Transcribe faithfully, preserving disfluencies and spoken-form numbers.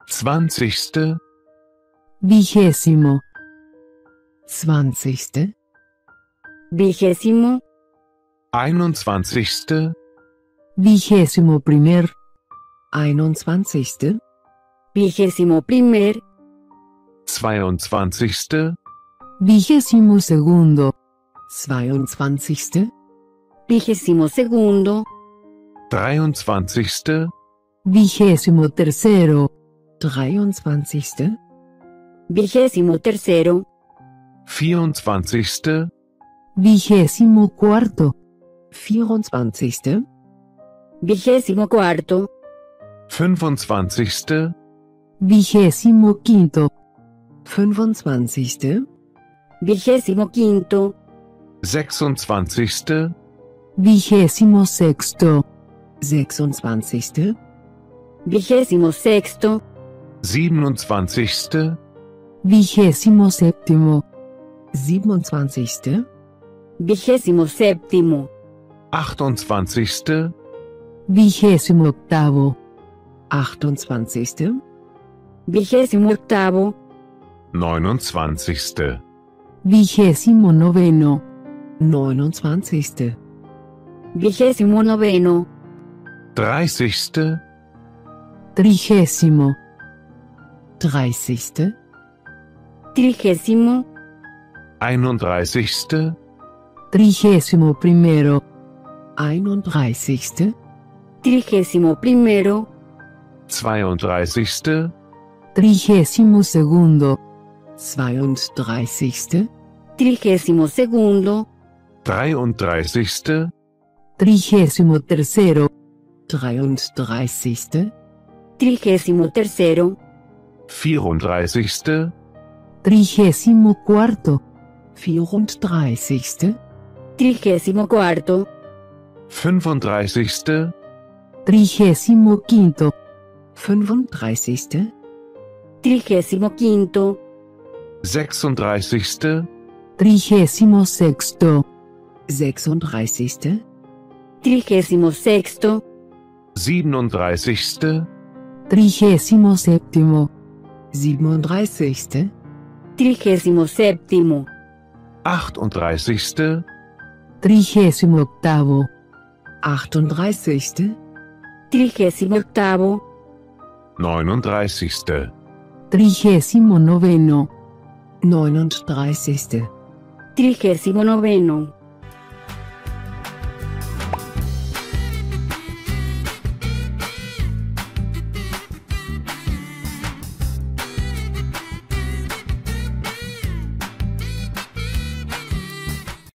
Zwanzigste. Vigésimo. Zwanzigste. Vigésimo. Einundzwanzigste. Vigésimo primer. Einundzwanzigste. Vigésimo primer. Zweiundzwanzigste. Vigésimo segundo. Zweiundzwanzigste. Vigésimo segundo. Dreiundzwanzigste. Vigésimo tercero. Dreiundzwanzigste. Vigésimo tercero. Vierundzwanzigste. Vigésimo cuarto. Vierundzwanzigste. Vigésimo cuarto. Fünfundzwanzigste. Vigésimo quinto. Fünfundzwanzigste. Vigésimo quinto. Sechsundzwanzigste. Vigésimo sexto. Sechsundzwanzigste. Vigésimo sexto. Siebenundzwanzigste. Vigésimo séptimo. Siebenundzwanzigste. Vigésimo séptimo. Achtundzwanzigste. Vigésimo octavo. Achtundzwanzigste. Vigésimo octavo. Neunundzwanzigste. Vigésimo noveno. Neunundzwanzigste. Vigésimo noveno. Dreißigste. Trigésimo. Dreißigste. Trigésimo. Einunddreißigste. Trigésimo primero. Einunddreißigste. Trigésimo primero. Zweiunddreißigste. Trigésimo segundo. Zweiunddreißigste. Trigésimo segundo. Dreiunddreißigste. Trigésimo tercero. Dreiunddreißigste. Trigésimo tercero. Vierunddreißigste. Trigésimo cuarto. Vierunddreißigste. Trigésimo cuarto. Fünfunddreißigste. Trigésimo quinto. Fünfunddreißigste. Trigésimo quinto. Sechsunddreißigste. Trigésimo sexto. Sechsunddreißigste. Trigésimo sexto. Siebenunddreißigste. Trigésimo séptimo. Siebenunddreißigste. Trigésimo séptimo. Achtunddreißigste. Trigésimo octavo. Achtunddreißigste. Trigésimo octavo. Neununddreißigste. Trigésimo noveno. Neununddreißigste. Trigésimo noveno.